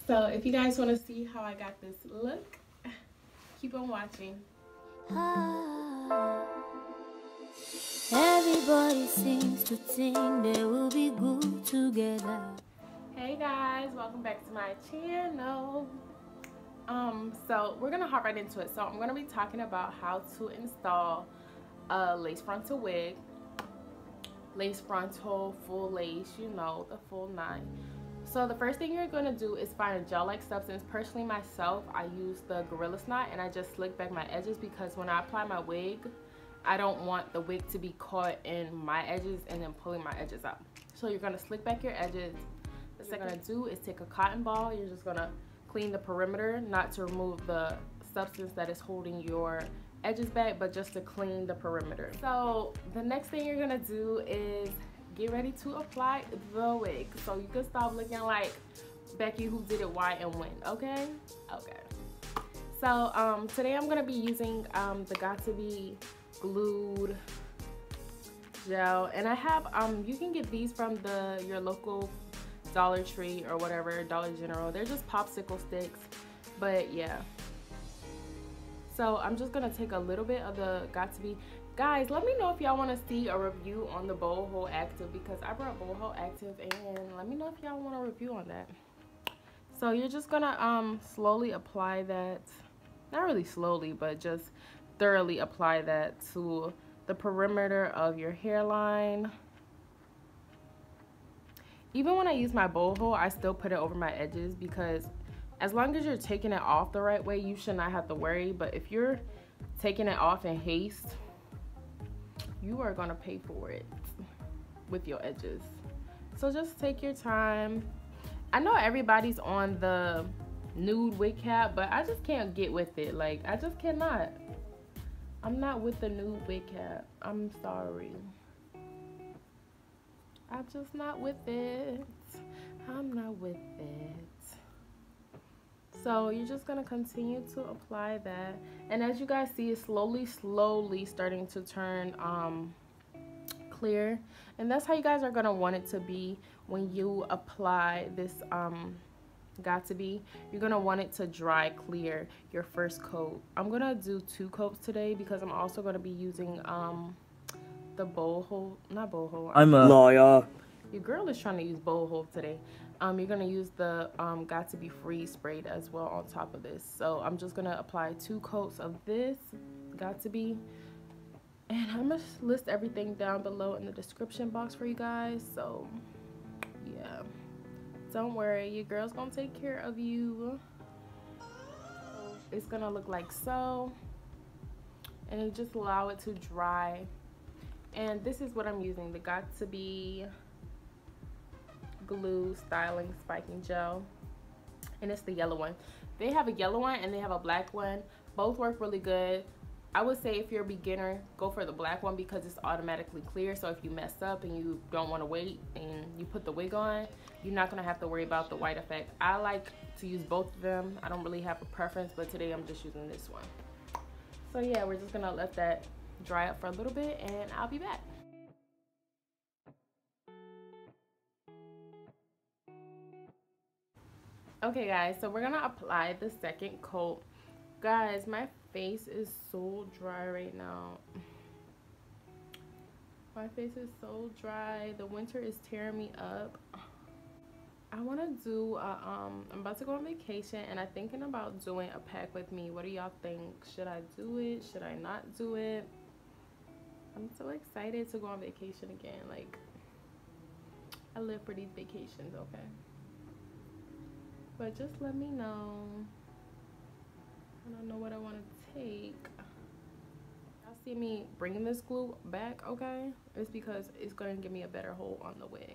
So if you guys want to see how I got this look, keep on watching. Everybody seems to think they will be good together. Hey guys, welcome back to my channel. So we're gonna hop right into it. So I'm gonna be talking about how to install a lace frontal wig, lace frontal, full lace, you know, the full 9. So the first thing you're gonna do is find a gel-like substance. Personally, myself, I use the Gorilla Knot, and I just slick back my edges because when I apply my wig, I don't want the wig to be caught in my edges and then pulling my edges out. So you're gonna slick back your edges. The second thing you're gonna do is take a cotton ball. You're just gonna clean the perimeter, not to remove the substance that is holding your edges back, but just to clean the perimeter. So the next thing you're gonna do is get ready to apply the wig. So you can stop looking like Becky who did it why and when, okay? Okay. So today I'm gonna be using the Got2b glued gel, and I have you can get these from your local Dollar Tree or whatever, Dollar General. They're just popsicle sticks, but yeah. So I'm just gonna take a little bit of the Got2b. Guys, let me know if y'all want to see a review on the Boho Active, because I brought Boho Active, and let me know if y'all want a review on that. So you're just gonna slowly apply that, not really slowly, but just thoroughly apply that to the perimeter of your hairline. Even when I use my Boho, I still put it over my edges, because as long as you're taking it off the right way, you should not have to worry. But if you're taking it off in haste, you are gonna pay for it with your edges. So just take your time. I know everybody's on the nude wig cap, but I just can't get with it. Like, I just cannot. I'm not with the nude wig cap. I'm sorry. I'm just not with it. I'm not with it. So you're just gonna continue to apply that, and as you guys see, it's slowly starting to turn clear, and that's how you guys are gonna want it to be when you apply this Got2b. You're gonna want it to dry clear your first coat. I'm gonna do 2 coats today because I'm also gonna be using the Boho, not Boho. I'm a liar. Your girl is trying to use Boho today. You're gonna use the Got2b Freeze sprayed as well on top of this. So I'm just gonna apply 2 coats of this Got2b, and I'm gonna list everything down below in the description box for you guys. So yeah, don't worry, your girl's gonna take care of you. It's gonna look like so, and you just allow it to dry. And this is what I'm using, the Got2b glue styling spiking gel, and it's the yellow one. They have a yellow one and they have a black one. Both work really good. I would say if you're a beginner, go for the black one because it's automatically clear. So if you mess up and you don't want to wait and you put the wig on, you're not going to have to worry about the white effect. I like to use both of them. I don't really have a preference, but today I'm just using this one. So yeah, we're just gonna let that dry up for a little bit, and I'll be back. Okay guys, so we're gonna apply the second coat. Guys, my face is so dry right now. My face is so dry. The winter is tearing me up. I want to do I'm about to go on vacation, and I'm thinking about doing a pack with me. What do y'all think? Should I do it? Should I not do it? I'm so excited to go on vacation again. Like, I live for these vacations, okay? But just let me know. I don't know what I want to take. Y'all see me bringing this glue back, okay? It's because it's going to give me a better hold on the wig.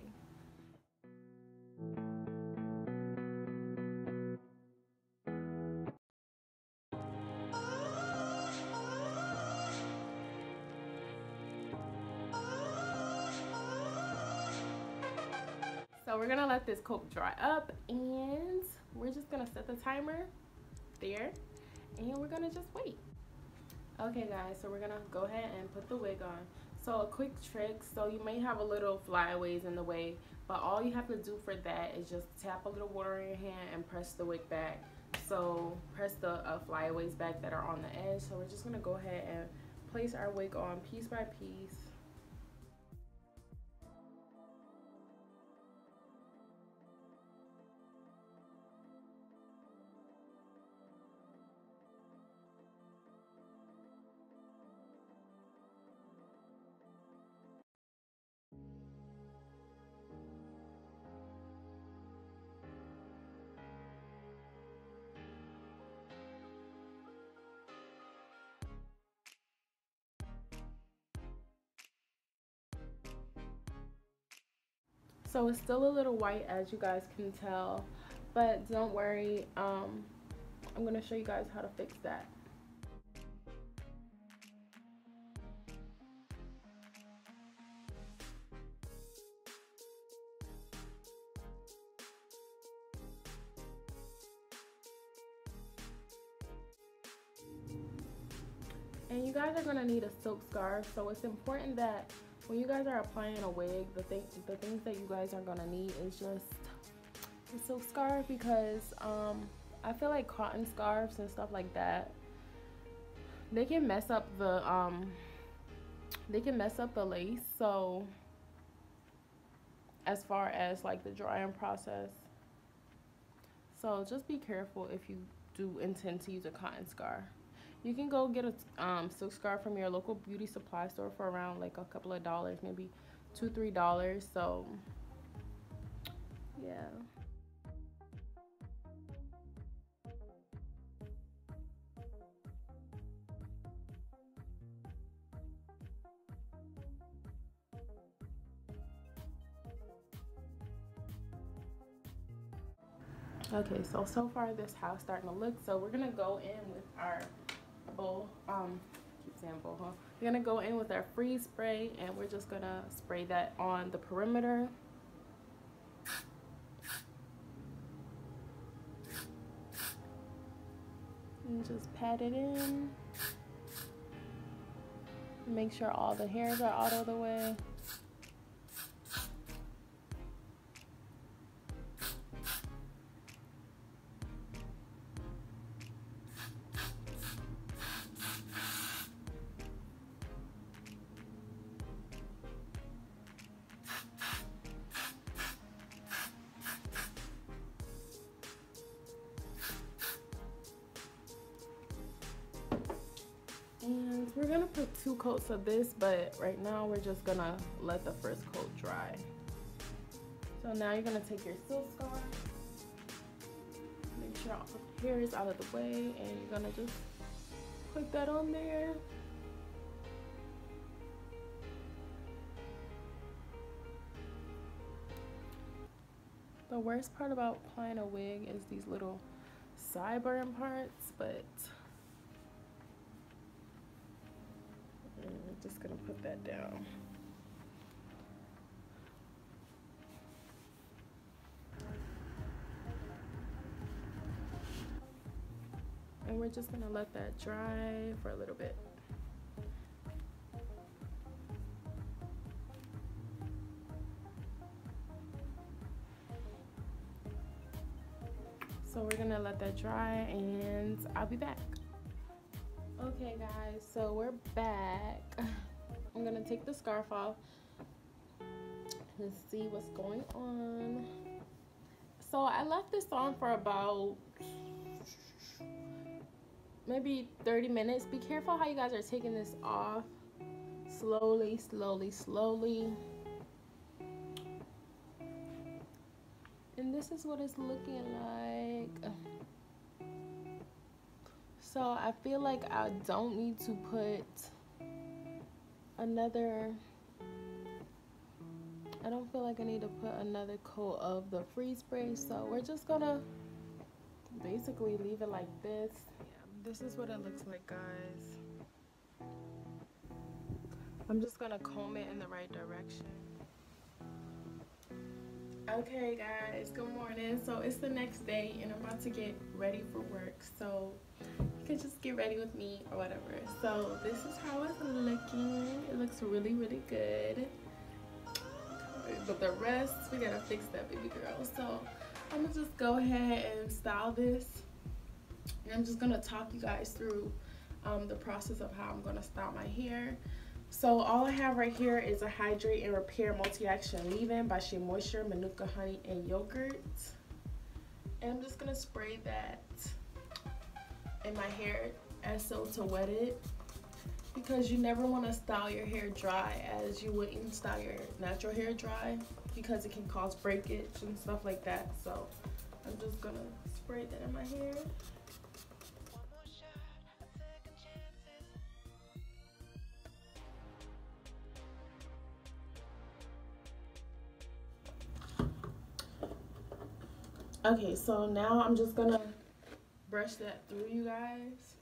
So we're gonna let this coat dry up, and we're just gonna set the timer there, and we're gonna just wait. Okay guys, so we're gonna go ahead and put the wig on. So a quick trick, so you may have a little flyaways in the way, but all you have to do for that is just tap a little water in your hand and press the wig back. So press the flyaways back that are on the edge. So we're just gonna go ahead and place our wig on piece by piece. So it's still a little white, as you guys can tell, but don't worry, I'm gonna show you guys how to fix that. And you guys are gonna need a silk scarf, so it's important that when you guys are applying a wig, the things that you guys are gonna need is just a silk scarf, because I feel like cotton scarves and stuff like that, they can mess up the lace. So as far as like the drying process, so just be careful if you do intend to use a cotton scarf. You can go get a silk scarf from your local beauty supply store for around like a couple of dollars, maybe $2-3. So yeah. Okay, so far this house starting to look. So we're gonna go in with our bowl, keep saying bowl, huh? We're gonna go in with our freeze spray, and we're just gonna spray that on the perimeter. And just pat it in. Make sure all the hairs are out of the way. And we're gonna put 2 coats of this, but right now we're just gonna let the first coat dry. So now you're gonna take your silk scarf, make sure all the hair is out of the way, and you're gonna just put that on there. The worst part about applying a wig is these little sideburn parts, but I'm just gonna put that down. And we're just gonna let that dry for a little bit. So we're gonna let that dry, and I'll be back. Okay guys, so we're back. I'm gonna take the scarf off and see what's going on. So I left this on for about maybe 30 minutes. Be careful how you guys are taking this off. Slowly, slowly, slowly. And this is what it's looking like. So I feel like I don't need to put another, I don't feel like I need to put another coat of the freeze spray. So we're just gonna basically leave it like this. Yeah, this is what it looks like, guys. I'm just gonna comb it in the right direction. Okay guys, good morning. So it's the next day and I'm about to get ready for work, so you can just get ready with me or whatever. So this is how it's looking. It looks really good, but the rest we gotta fix that, baby girl. So I'm gonna just go ahead and style this, and I'm just gonna talk you guys through the process of how I'm gonna style my hair. So all I have right here is a Hydrate and Repair Multi-Action Leave-In by Shea Moisture, Manuka Honey, and Yogurt. And I'm just gonna spray that in my hair as so to wet it, because you never want to style your hair dry as you wouldn't style your natural hair dry, because it can cause breakage and stuff like that. So I'm just gonna spray that in my hair. Okay, so now I'm just gonna brush that through, you guys.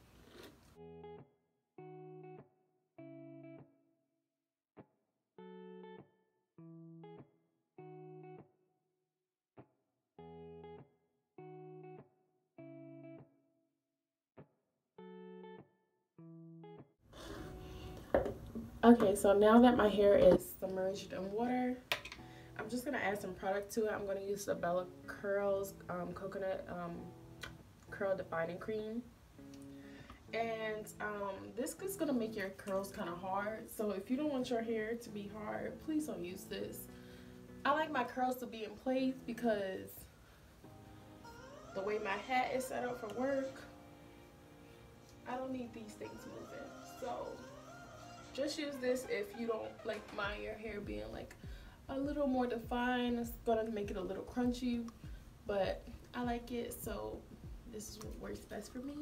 Okay, so now that my hair is submerged in water, I'm just gonna add some product to it. I'm gonna use the Bella Curls Coconut Curl Defining Cream. And this is gonna make your curls kind of hard. So if you don't want your hair to be hard, please don't use this. I like my curls to be in place because the way my hat is set up for work, I don't need these things moving. So just use this if you don't like your hair being like a little more defined. It's gonna make it a little crunchy, but I like it, so this is what works best for me.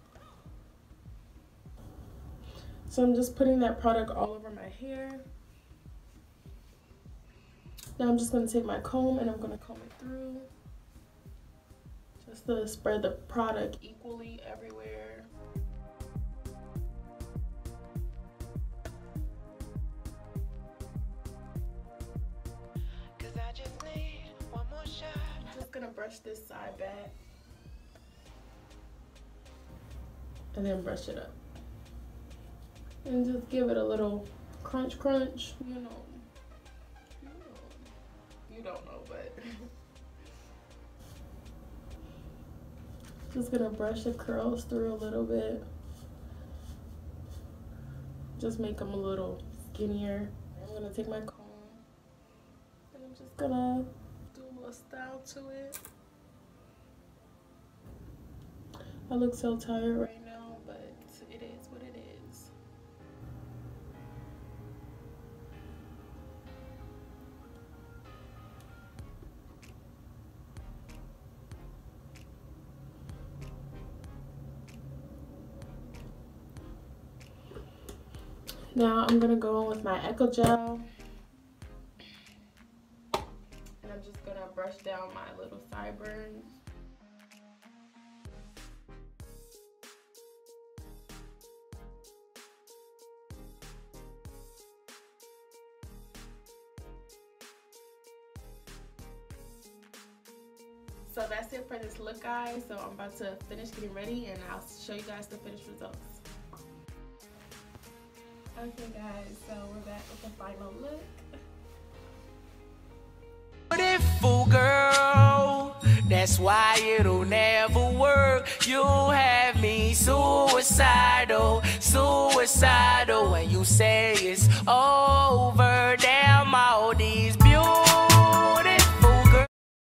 So I'm just putting that product all over my hair. Now I'm just gonna take my comb and I'm gonna comb it through, just to spread the product equally everywhere. I'm just gonna brush this side back and then brush it up and just give it a little crunch, you know, you don't know, but just gonna brush the curls through a little bit, just make them a little skinnier. I'm gonna take my comb and I'm just gonna do a little style to it. I look so tired right now, but it is what it is. Now I'm gonna go in with my Eco Gel, and I'm just gonna brush down my little sideburns. So that's it for this look, guys. So I'm about to finish getting ready and I'll show you guys the finished results. Okay guys, so we're back with the final look. Beautiful girl, that's why it'll never work. You have me suicidal, when you say it's over. Damn, all these